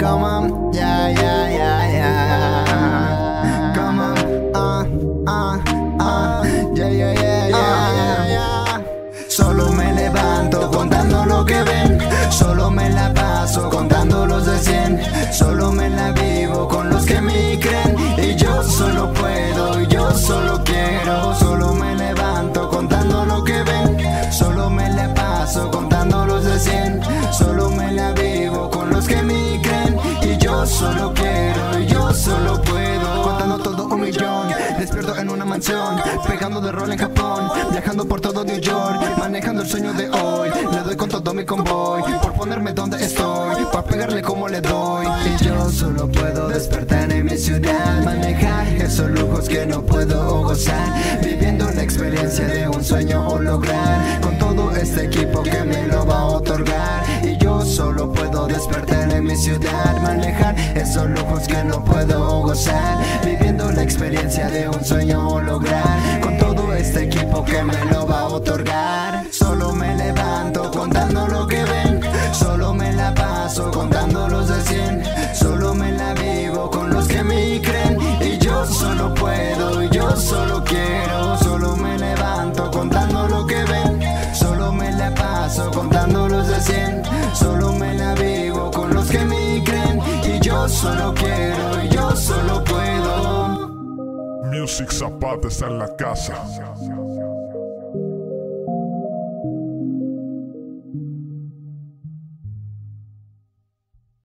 Come on, yeah, yeah, yeah, yeah. Come on, yeah, yeah, yeah, yeah, yeah. Solo me levanto contando lo que ven. Solo me la paso contando los de 100. Solo me la vivo con los que me creen. Y yo solo puedo, y yo solo quiero. Solo me levanto contando lo que ven. Solo me la paso contando los de 100. Solo me la vivo con los que me creen. Y yo solo quiero, y yo solo puedo. Contando todo 1.000.000. Despierto en una mansión, pegando de rol en Japón, viajando por todo New York, manejando el sueño de hoy. Le doy con todo mi convoy, por ponerme donde estoy, para pegarle como le doy. Y yo solo puedo despertar en mi ciudad, manejar esos lujos que no puedo gozar, viviendo la experiencia de un sueño o lograr, con todo este equipo que me lo va a otorgar. Y yo solo puedo despertar en mi ciudad, manejar esos lujos que no puedo gozar, viviendo la experiencia de un sueño o lograr, con todo este equipo que me lo va a otorgar. Solo me levanto contando lo que ven. Solo me la paso contando los de 100. Solo me la vivo con los que me creen. Y yo solo puedo, y yo solo quiero. Solo me levanto contando lo que ven. Solo me la paso contando los de 100. Solo me la vivo con los que me creen. Y yo solo quiero, y yo solo puedo. Music Zapata está en la casa.